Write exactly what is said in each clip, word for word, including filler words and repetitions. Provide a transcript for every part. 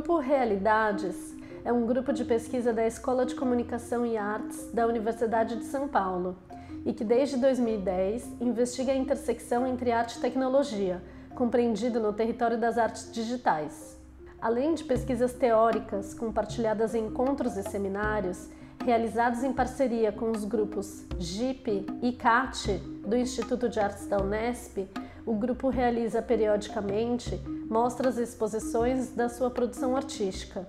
Grupo Realidades é um grupo de pesquisa da Escola de Comunicação e Artes da Universidade de São Paulo e que desde dois mil e dez investiga a intersecção entre arte e tecnologia, compreendido no território das artes digitais. Além de pesquisas teóricas compartilhadas em encontros e seminários, realizados em parceria com os grupos G I P e C A T do Instituto de Artes da Unesp, o grupo realiza periodicamente mostras e exposições da sua produção artística.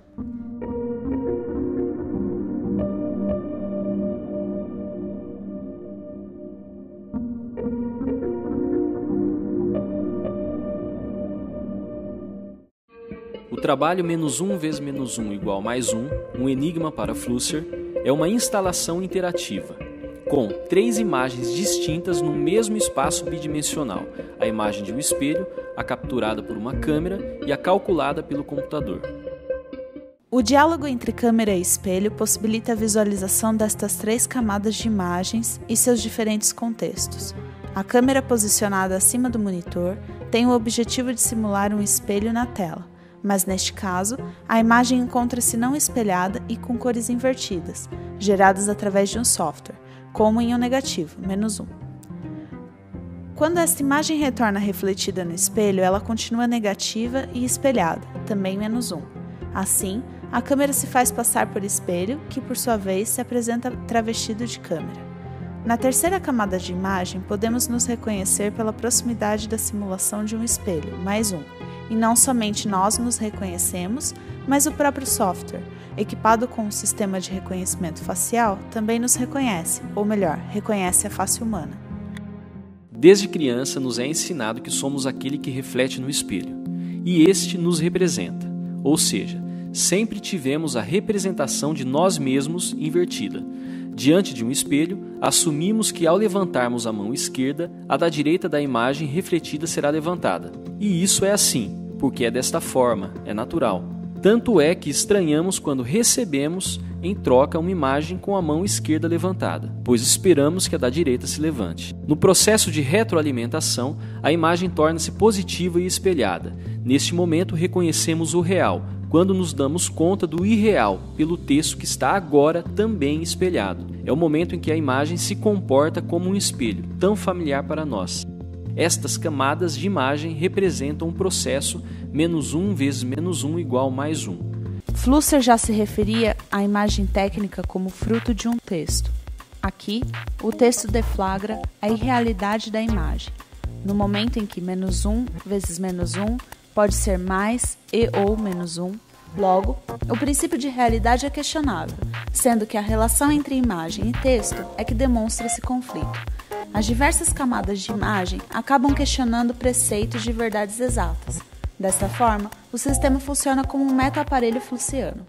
O trabalho menos um vezes menos um igual mais um, um enigma para Flusser, é uma instalação interativa, com três imagens distintas no mesmo espaço bidimensional, a imagem de um espelho, a capturada por uma câmera e a calculada pelo computador. O diálogo entre câmera e espelho possibilita a visualização destas três camadas de imagens e seus diferentes contextos. A câmera posicionada acima do monitor tem o objetivo de simular um espelho na tela, mas neste caso, a imagem encontra-se não espelhada e com cores invertidas, geradas através de um software, como em um negativo, menos um. Quando esta imagem retorna refletida no espelho, ela continua negativa e espelhada, também menos um. Assim, a câmera se faz passar por espelho, que por sua vez se apresenta travestido de câmera. Na terceira camada de imagem, podemos nos reconhecer pela proximidade da simulação de um espelho, mais um, e não somente nós nos reconhecemos, mas o próprio software, equipado com um sistema de reconhecimento facial, também nos reconhece, ou melhor, reconhece a face humana. Desde criança nos é ensinado que somos aquele que reflete no espelho, e este nos representa, ou seja, sempre tivemos a representação de nós mesmos invertida. Diante de um espelho, assumimos que ao levantarmos a mão esquerda, a da direita da imagem refletida será levantada. E isso é assim, porque é desta forma, é natural. Tanto é que estranhamos quando recebemos, em troca, uma imagem com a mão esquerda levantada, pois esperamos que a da direita se levante. No processo de retroalimentação, a imagem torna-se positiva e espelhada. Neste momento, reconhecemos o real, quando nos damos conta do irreal pelo texto que está agora também espelhado. É o momento em que a imagem se comporta como um espelho, tão familiar para nós. Estas camadas de imagem representam um processo menos um vezes menos um igual mais um. Flusser já se referia à imagem técnica como fruto de um texto. Aqui, o texto deflagra a irrealidade da imagem, no momento em que menos um vezes menos um pode ser mais e ou menos um. Logo, o princípio de realidade é questionável, sendo que a relação entre imagem e texto é que demonstra esse conflito. As diversas camadas de imagem acabam questionando preceitos de verdades exatas. Dessa forma, o sistema funciona como um meta-aparelho flussiano.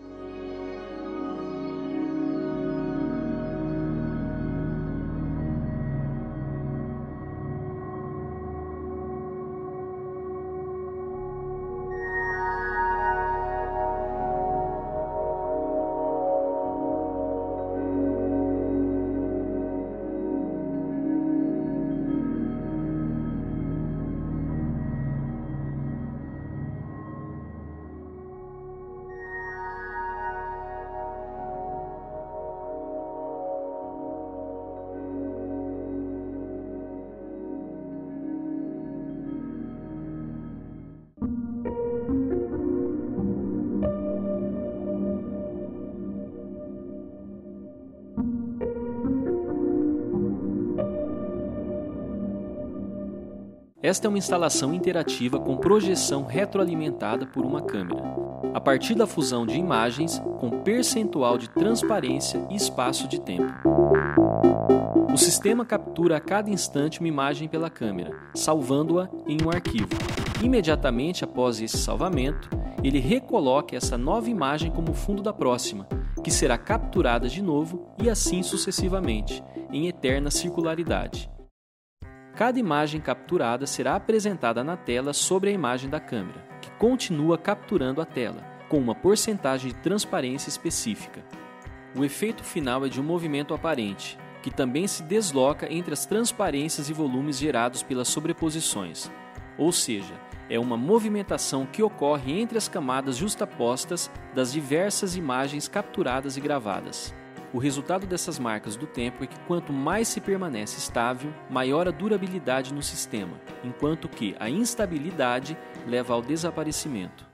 Esta é uma instalação interativa com projeção retroalimentada por uma câmera, a partir da fusão de imagens com percentual de transparência e espaço de tempo. O sistema captura a cada instante uma imagem pela câmera, salvando-a em um arquivo. Imediatamente após esse salvamento, ele recoloca essa nova imagem como fundo da próxima, que será capturada de novo e assim sucessivamente, em eterna circularidade. Cada imagem capturada será apresentada na tela sobre a imagem da câmera, que continua capturando a tela, com uma porcentagem de transparência específica. O efeito final é de um movimento aparente, que também se desloca entre as transparências e volumes gerados pelas sobreposições. ou seja, é uma movimentação que ocorre entre as camadas justapostas das diversas imagens capturadas e gravadas. O resultado dessas marcas do tempo é que quanto mais se permanece estável, maior a durabilidade no sistema, enquanto que a instabilidade leva ao desaparecimento.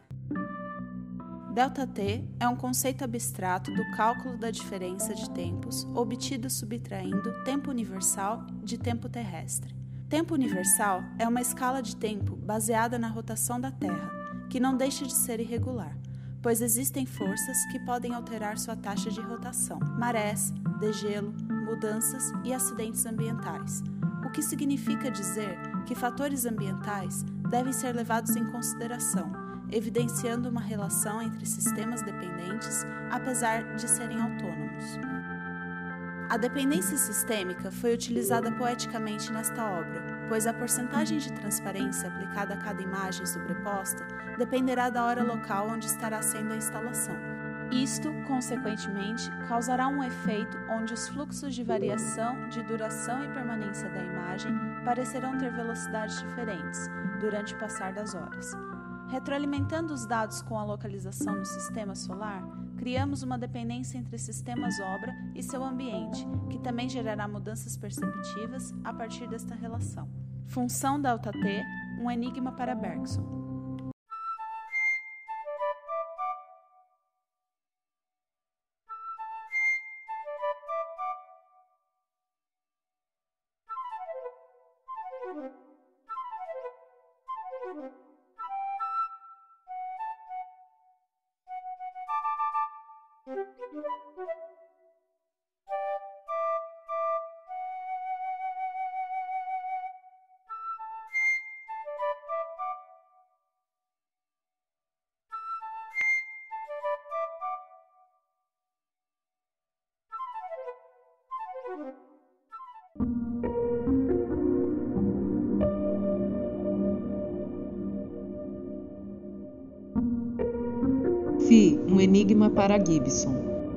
Δt é um conceito abstrato do cálculo da diferença de tempos obtido subtraindo tempo universal de tempo terrestre. Tempo universal é uma escala de tempo baseada na rotação da Terra, que não deixa de ser irregular, pois existem forças que podem alterar sua taxa de rotação, marés, degelo, mudanças e acidentes ambientais, o que significa dizer que fatores ambientais devem ser levados em consideração, evidenciando uma relação entre sistemas dependentes, apesar de serem autônomos. A dependência sistêmica foi utilizada poeticamente nesta obra, pois a porcentagem de transparência aplicada a cada imagem sobreposta dependerá da hora local onde estará sendo a instalação. Isto, consequentemente, causará um efeito onde os fluxos de variação de duração e permanência da imagem parecerão ter velocidades diferentes durante o passar das horas. Retroalimentando os dados com a localização no sistema solar, criamos uma dependência entre sistemas obra e seu ambiente, que também gerará mudanças perceptivas a partir desta relação. Função Δt, um enigma para Bergson. Phi, um enigma para Gibson.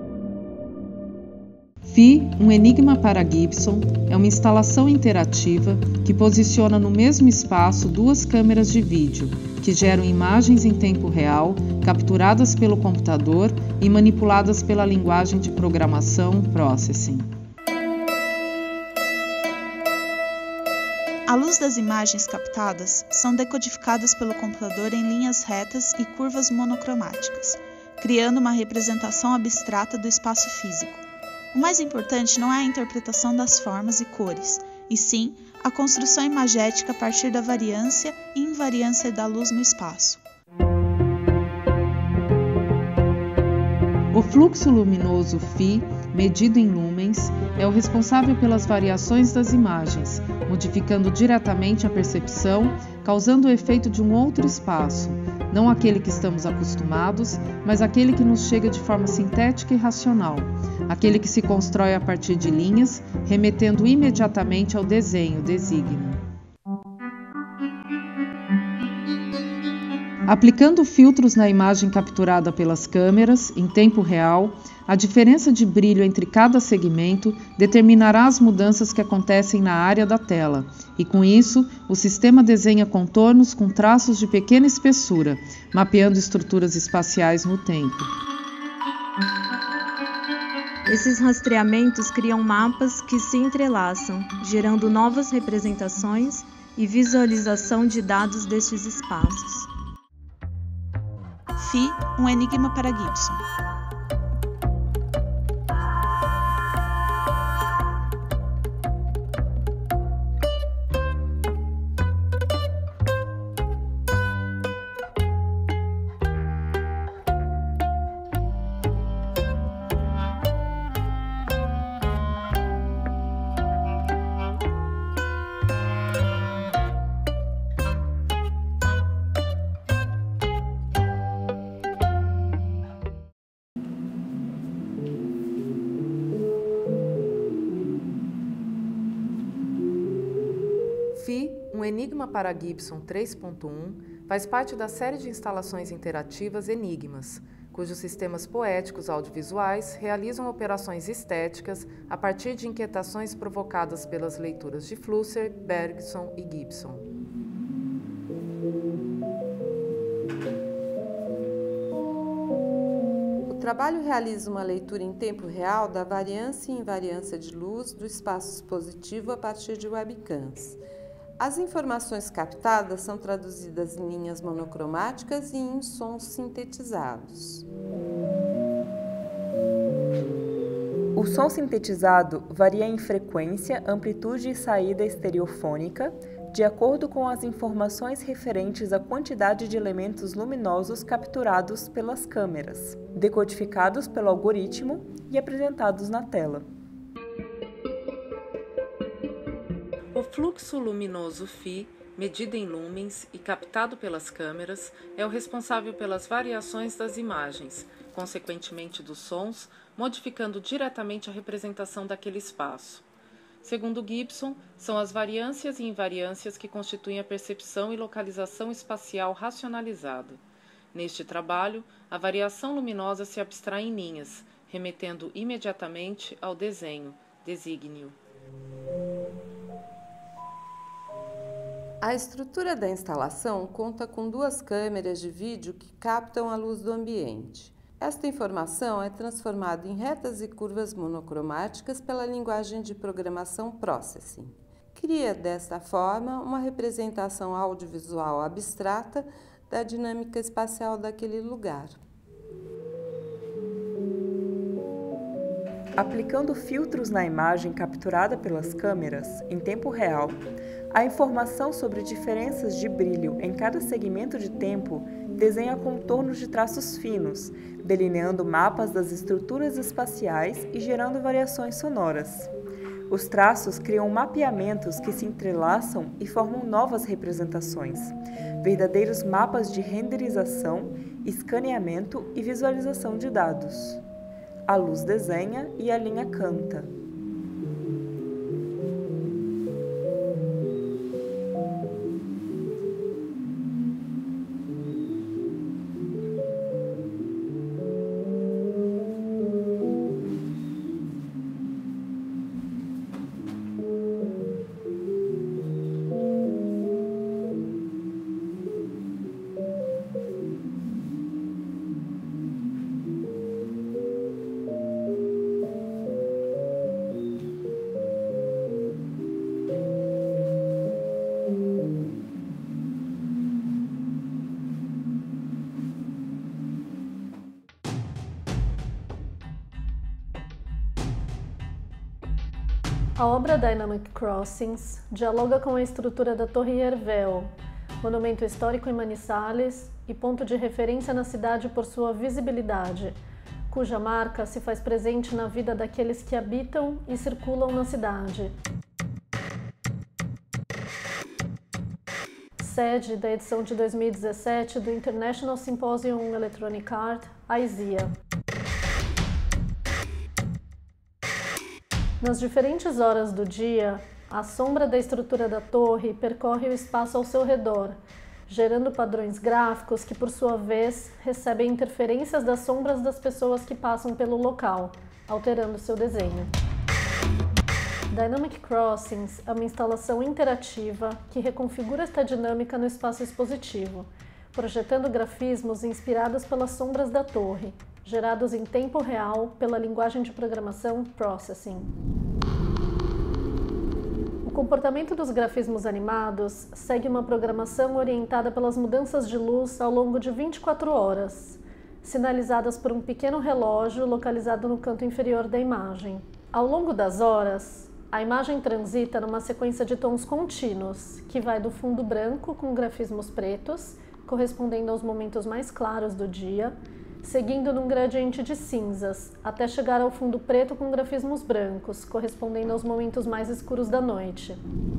Phi, um enigma para Gibson, é uma instalação interativa que posiciona no mesmo espaço duas câmeras de vídeo, que geram imagens em tempo real, capturadas pelo computador e manipuladas pela linguagem de programação Processing. A luz das imagens captadas são decodificadas pelo computador em linhas retas e curvas monocromáticas, criando uma representação abstrata do espaço físico. O mais importante não é a interpretação das formas e cores, e sim a construção imagética a partir da variância e invariância da luz no espaço. O fluxo luminoso Phi, medido em lumens, é o responsável pelas variações das imagens, modificando diretamente a percepção, causando o efeito de um outro espaço, não aquele que estamos acostumados, mas aquele que nos chega de forma sintética e racional, aquele que se constrói a partir de linhas, remetendo imediatamente ao desenho, desígnio. Aplicando filtros na imagem capturada pelas câmeras, em tempo real, a diferença de brilho entre cada segmento determinará as mudanças que acontecem na área da tela, e com isso, o sistema desenha contornos com traços de pequena espessura, mapeando estruturas espaciais no tempo. Esses rastreamentos criam mapas que se entrelaçam, gerando novas representações e visualização de dados destes espaços. Phi, um enigma para Gibson. Phi, um enigma para Gibson três ponto um, faz parte da série de instalações interativas Enigmas, cujos sistemas poéticos audiovisuais realizam operações estéticas a partir de inquietações provocadas pelas leituras de Flusser, Bergson e Gibson. trabalho realiza uma leitura em tempo real da variância e invariância de luz do espaço expositivo a partir de webcams. As informações captadas são traduzidas em linhas monocromáticas e em sons sintetizados. O som sintetizado varia em frequência, amplitude e saída estereofônica, de acordo com as informações referentes à quantidade de elementos luminosos capturados pelas câmeras, decodificados pelo algoritmo e apresentados na tela. O fluxo luminoso Φ, medido em lumens e captado pelas câmeras, é o responsável pelas variações das imagens, consequentemente dos sons, modificando diretamente a representação daquele espaço. Segundo Gibson, são as variâncias e invariâncias que constituem a percepção e localização espacial racionalizada. Neste trabalho, a variação luminosa se abstrai em linhas, remetendo imediatamente ao desenho, desígnio. A estrutura da instalação conta com duas câmeras de vídeo que captam a luz do ambiente. Esta informação é transformada em retas e curvas monocromáticas pela linguagem de programação Processing. Cria, desta forma, uma representação audiovisual abstrata da dinâmica espacial daquele lugar. Aplicando filtros na imagem capturada pelas câmeras, em tempo real, a informação sobre diferenças de brilho em cada segmento de tempo desenha contornos de traços finos, delineando mapas das estruturas espaciais e gerando variações sonoras. Os traços criam mapeamentos que se entrelaçam e formam novas representações, verdadeiros mapas de renderização, escaneamento e visualização de dados. A luz desenha e a linha canta. A obra Dynamic Crossings dialoga com a estrutura da Torre Hervéo, monumento histórico em Manizales e ponto de referência na cidade por sua visibilidade, cuja marca se faz presente na vida daqueles que habitam e circulam na cidade. Sede da edição de dois mil e dezessete do International Symposium on Electronic Art, I S E A. Nas diferentes horas do dia, a sombra da estrutura da torre percorre o espaço ao seu redor, gerando padrões gráficos que, por sua vez, recebem interferências das sombras das pessoas que passam pelo local, alterando seu desenho. Dynamic Crossings é uma instalação interativa que reconfigura esta dinâmica no espaço expositivo, projetando grafismos inspirados pelas sombras da torre, gerados em tempo real pela linguagem de programação Processing. O comportamento dos grafismos animados segue uma programação orientada pelas mudanças de luz ao longo de vinte e quatro horas, sinalizadas por um pequeno relógio localizado no canto inferior da imagem. Ao longo das horas, a imagem transita numa sequência de tons contínuos, que vai do fundo branco com grafismos pretos, correspondendo aos momentos mais claros do dia, seguindo num gradiente de cinzas, até chegar ao fundo preto com grafismos brancos, correspondendo aos momentos mais escuros da noite.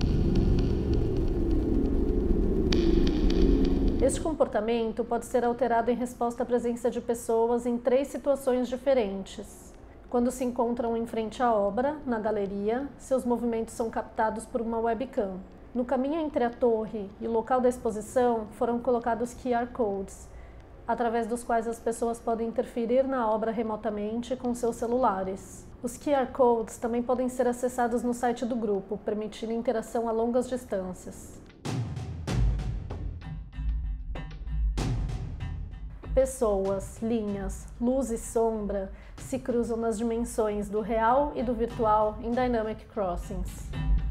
Este comportamento pode ser alterado em resposta à presença de pessoas em três situações diferentes. Quando se encontram em frente à obra, na galeria, seus movimentos são captados por uma webcam. No caminho entre a torre e o local da exposição foram colocados Q R Codes, através dos quais as pessoas podem interferir na obra remotamente com seus celulares. Os Q R Codes também podem ser acessados no site do grupo, permitindo interação a longas distâncias. pessoas, linhas, luz e sombra se cruzam nas dimensões do real e do virtual em Dynamic Crossings.